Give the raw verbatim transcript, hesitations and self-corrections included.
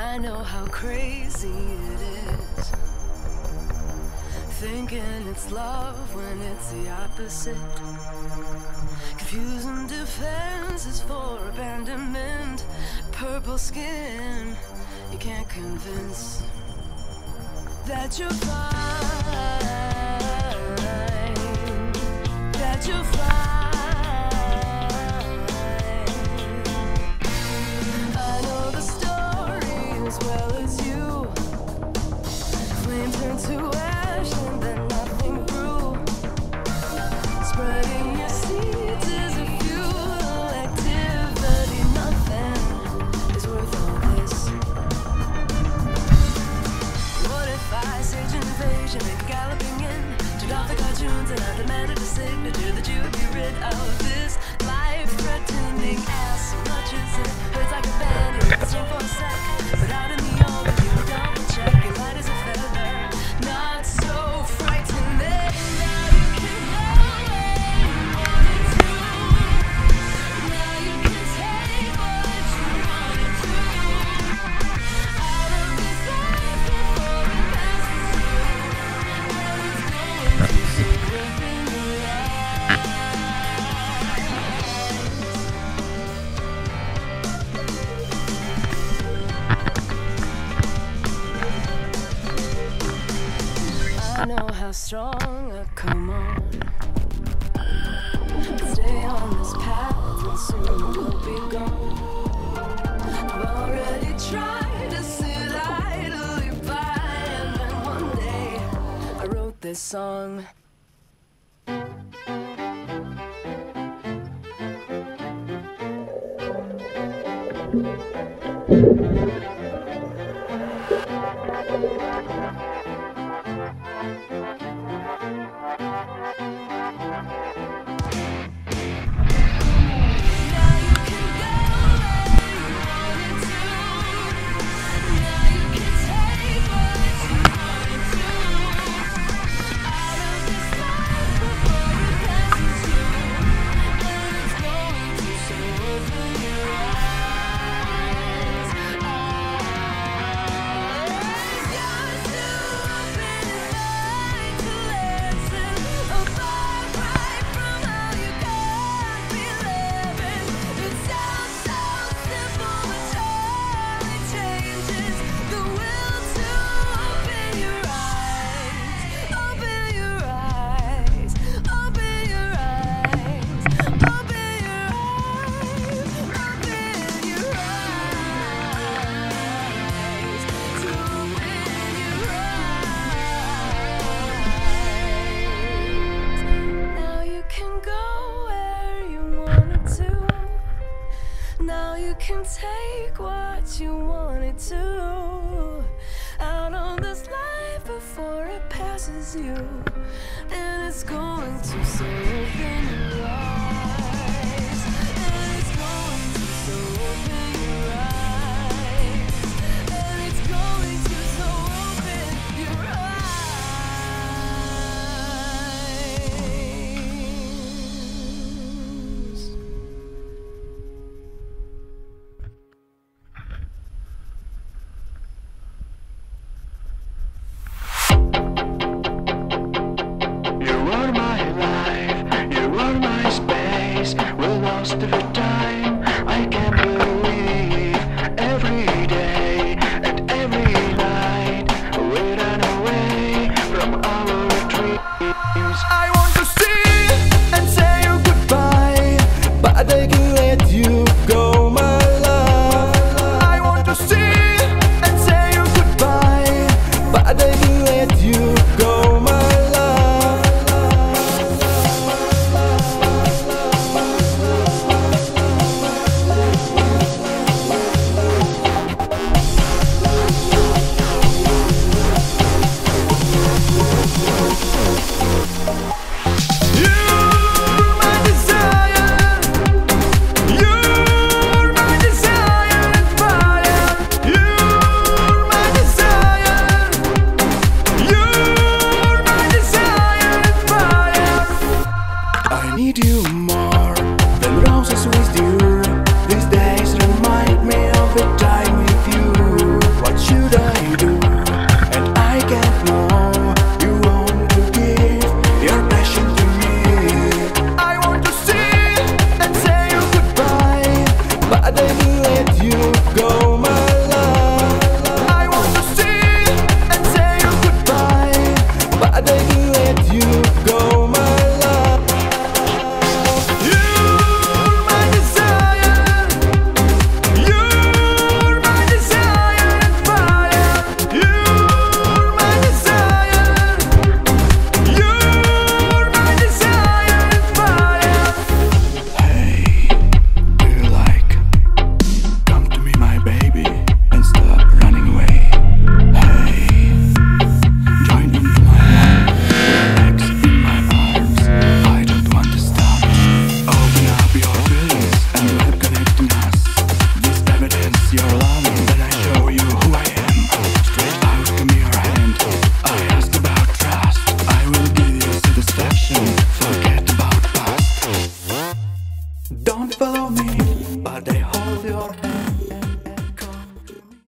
I know how crazy it is, thinking it's love when it's the opposite. Confusing defenses for abandonment. Purple skin, you can't convince that you're fine, that you're fine. I know the story as well as you. Flame turned to ash and then nothing grew. Spreading your seeds is a futile activity. Nothing is worth all this. What if I sage an invasion and galloping in? Turned off the cartoons and I demanded a signature that you would be rid of this life-threatening ass. Much as it hurts like a bandit, it's for a sec. But out in the open, you double check. You're light as a feather, not so frightening. Now you can go where you wanted to. Now you can take what you wanted to. Out of this life before it passes you. And it's going to, so open your eyes. I know how strong I come on. Stay on this path and soon we'll be gone. I've already tried to sit idly by, and then one day I wrote this song. Now you can take what you wanted to. Out on this life before it passes you. And it's going to, so open your eyes. And it's going to, so open your eyes. And it's going to, so open your eyes. You were my life, you were my space. go, my love. I want to see and say you goodbye, but I didn't let you go, my love. You're my desire, you're my desire and fire. You're my desire, you're my desire and fire. Hey, do you like? Come to me, my baby, and stop running away. Hey, join into my life, relax in my arms. I don't want to stop. Open up your feelings and let connecting us. This evidence you're loving, then I show you who I am. Straight out, give me your hand. I ask about trust. I will give you satisfaction. Forget about past. Don't follow me, but I hold your hand.